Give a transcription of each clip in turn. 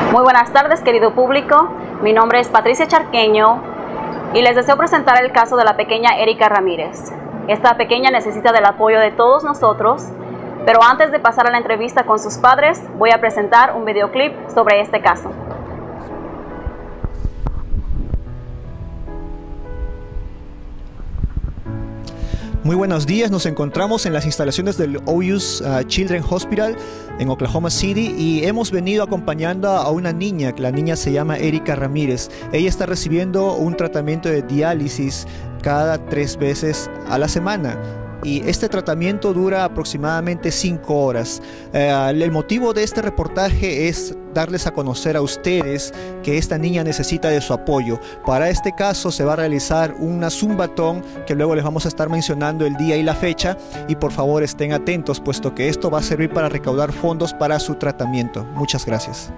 Muy buenas tardes, querido público. Mi nombre es Patricia Charqueño y les deseo presentar el caso de la pequeña Erika Ramírez. Esta pequeña necesita del apoyo de todos nosotros, pero antes de pasar a la entrevista con sus padres, voy a presentar un videoclip sobre este caso. Muy buenos días, nos encontramos en las instalaciones del OU's Children's Hospital en Oklahoma City y hemos venido acompañando a una niña, la niña se llama Erika Ramírez. Ella está recibiendo un tratamiento de diálisis cada 3 veces a la semana. Y este tratamiento dura aproximadamente 5 horas. El motivo de este reportaje es darles a conocer a ustedes que esta niña necesita de su apoyo. Para este caso se va a realizar una zumbatón que luego les vamos a estar mencionando el día y la fecha, y por favor estén atentos puesto que esto va a servir para recaudar fondos para su tratamiento. Muchas gracias.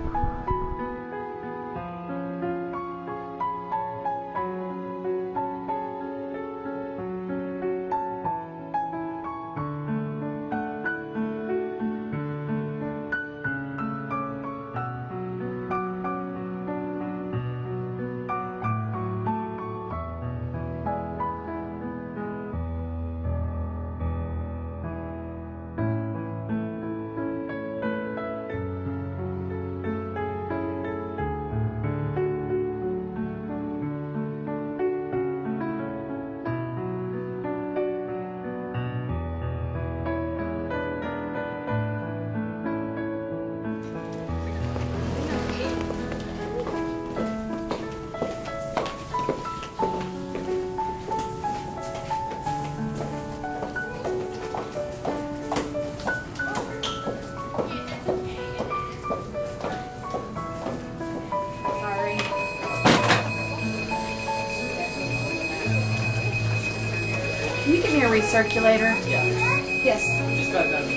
Can you give me a recirculator? Yeah. Yes. Just got done.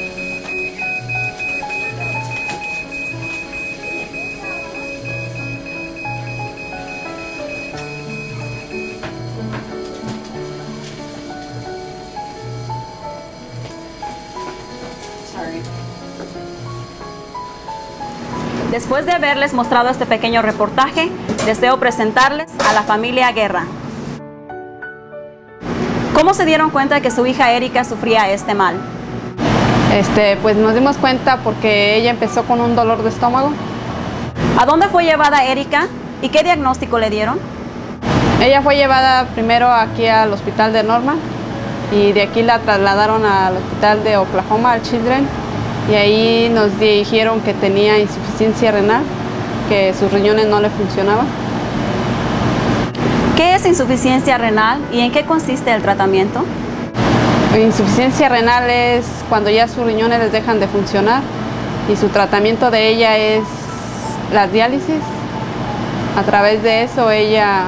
Sorry. Después de haberles mostrado este pequeño reportaje, deseo presentarles a la familia Guerra. ¿Cómo se dieron cuenta de que su hija Erika sufría este mal? Pues nos dimos cuenta porque ella empezó con un dolor de estómago. ¿A dónde fue llevada Erika y qué diagnóstico le dieron? Ella fue llevada primero aquí al hospital de Norman y de aquí la trasladaron al hospital de Oklahoma, al Children, y ahí nos dijeron que tenía insuficiencia renal, que sus riñones no le funcionaban. ¿Qué es insuficiencia renal y en qué consiste el tratamiento? Insuficiencia renal es cuando ya sus riñones les dejan de funcionar, y su tratamiento de ella es la diálisis. A través de eso ella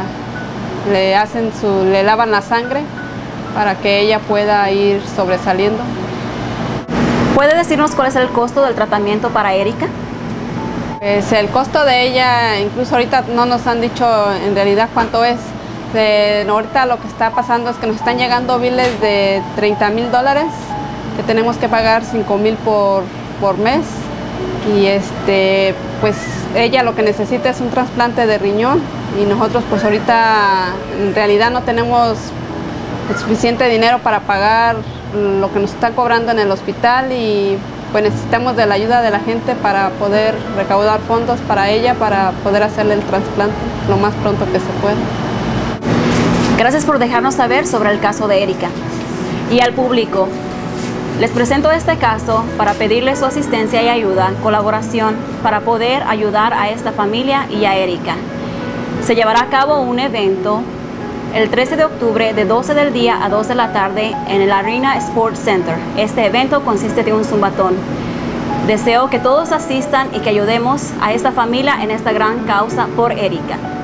le lavan la sangre para que ella pueda ir sobresaliendo. ¿Puede decirnos cuál es el costo del tratamiento para Erika? Pues el costo de ella, incluso ahorita no nos han dicho en realidad cuánto es. Ahorita lo que está pasando es que nos están llegando biles de $30,000, que tenemos que pagar $5,000 por mes, y pues ella lo que necesita es un trasplante de riñón, y nosotros pues ahorita en realidad no tenemos el suficiente dinero para pagar lo que nos están cobrando en el hospital, y pues necesitamos de la ayuda de la gente para poder recaudar fondos para ella, para poder hacerle el trasplante lo más pronto que se pueda. Gracias por dejarnos saber sobre el caso de Erika. Y al público, les presento este caso para pedirle su asistencia y ayuda, colaboración, para poder ayudar a esta familia y a Erika. Se llevará a cabo un evento el 13 de octubre de 12 del día a 2 de la tarde en el Arena Sports Center. Este evento consiste de un zumbatón. Deseo que todos asistan y que ayudemos a esta familia en esta gran causa por Erika.